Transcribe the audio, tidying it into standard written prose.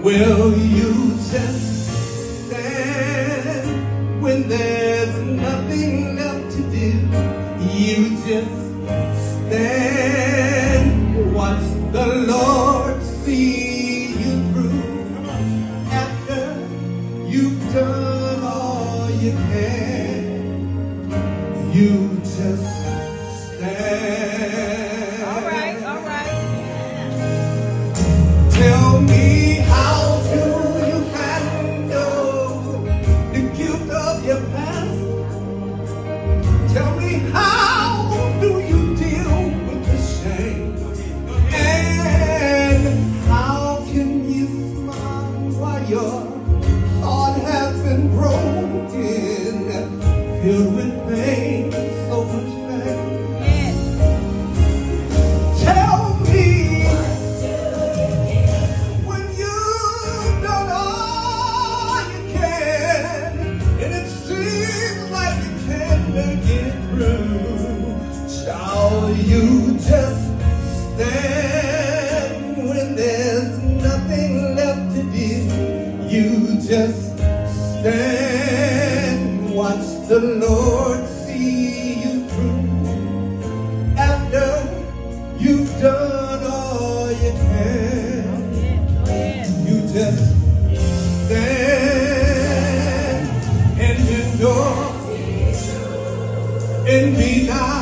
Will you just stand when there's nothing left to do? You just stand, watch the Lord see you through. After you've done all you can, you just stand. All right, all right. Tell me, how do you handle the guilt of your past? Tell me, how do you deal with the shame? And how can you smile while your heart has been broken, filled with pain, so much pain? Yes. Tell me, when you've done all you can, and it seems like you can't make it through, shall you just stand when there's nothing left to do? You just stand, watch the Lord see you through. After you've done all you can, you just stand and endure and be nice.